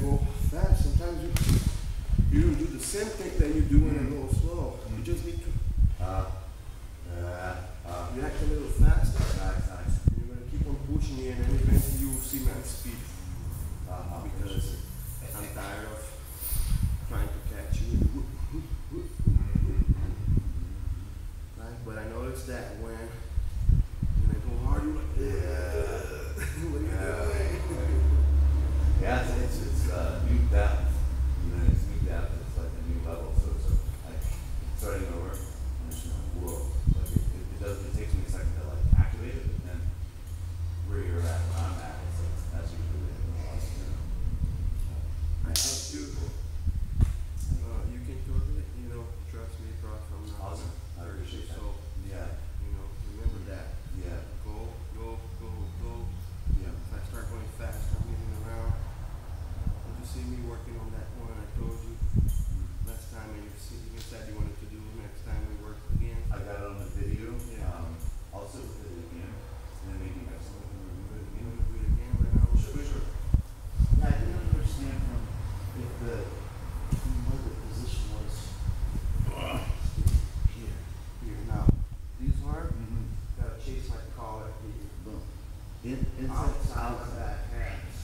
go fast. Sometimes you don't do the same thing that you do when I go slow. You just need to react a little faster. Nice. And you're gonna keep on pushing me, and then eventually you will see my speed. Because I'm tired of trying to catch you. Right? But I noticed that when I go hard, you're like, what are you doing? Yeah, it's new depth. You know, it's new depth. It's like a new level. So it's like starting over. And it's like, whoa. Like it takes me a second to like activate it, but then where you're at, where I'm at, it's like that's usually awesome. That's beautiful. You can totally, trust me, Prof. I'm not Awesome. I appreciate that. So, Yeah. remember that. Yeah. Go. Yeah. If I start going fast, I'm moving around. Did you see me working on that one I told you last time, and you said you wanted to do next time we work again? I got it on the video. Yeah. Also with it again. And then maybe next time we can remove it You again. want to do it again right now? Sure. Yeah, I didn't understand from if what the position was. Here, now. These are, gotta chase my collar here. Boom. Inside, Outside outside. that hands.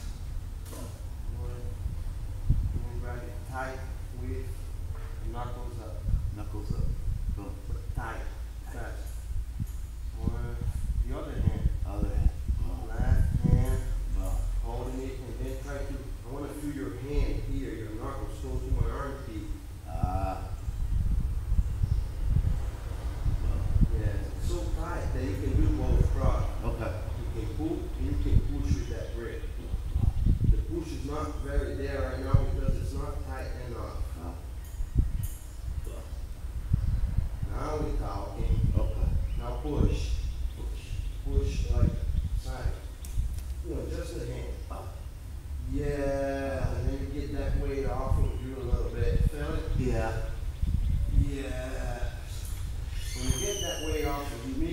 And then grab it tight with the knuckles up. Knuckles up. Boom. Tight. Fast. One. The other hand. Other hand. Boom. Left hand. Boom. Holding it, and then try to, I want to feel your hand here, your knuckles go to my armpit. Yeah, it's so tight that you can do both, Prof. Okay. You can pull and you can push with that grip. The push is not very there right now because it's not tight enough. Now we're talking. Okay. Now push. Push like side. Just the hand. Yeah, and then you get that weight off of you a little bit. Feel it? Yeah. Yeah. When you get that weight off of you,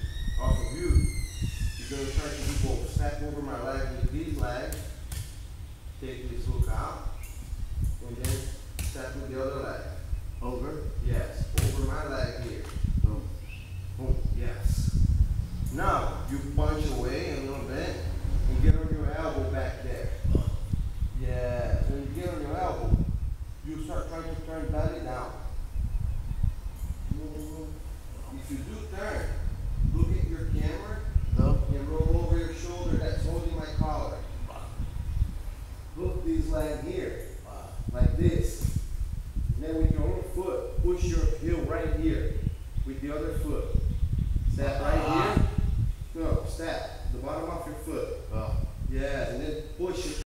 you're going to try to do both. Step over my leg with these legs. Take this hook out. And then step with the other leg. Over. Yes. Over my leg here. Boom. Boom. Yes. Now, you punch away a little bit and get on your elbow back there. Yeah. When you get on your elbow, you start trying to turn belly down. If you do turn, look at your camera and roll over your shoulder that's holding my collar. Hook these legs here, like this. And then with your own foot, push your heel right here with the other foot. Step right here. No, step the bottom of your foot. Yes, and then push it.